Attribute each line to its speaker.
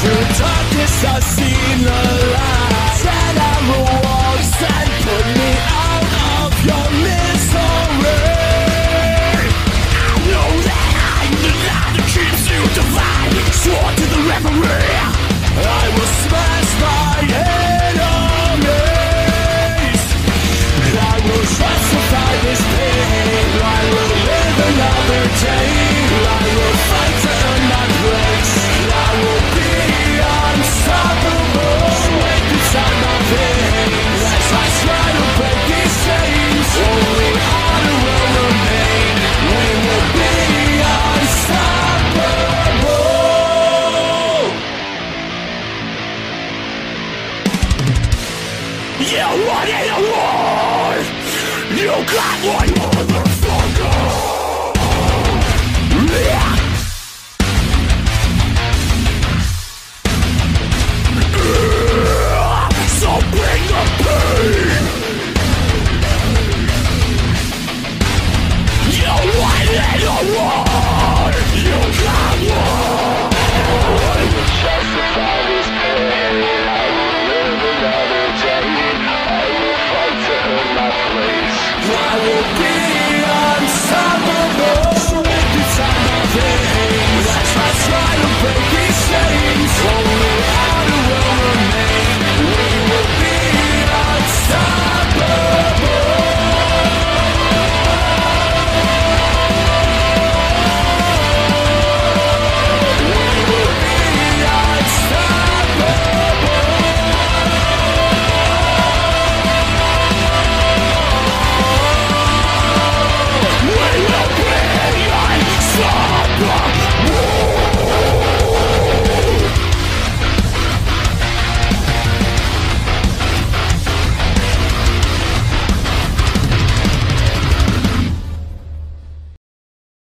Speaker 1: Through darkness I've seen the light. Tear down the walls and put me out of your misery. I know that I'm the light that keeps you divided. Swore to the referee, I will smash my enemies. I will justify this pain. I will live another day. I will fight to earn my place. I will be unstoppable. Wake inside my veins as I try to break these chains. Only honor will remain. We will be unstoppable. You wanted a war. You got one, motherfucker. Yeah.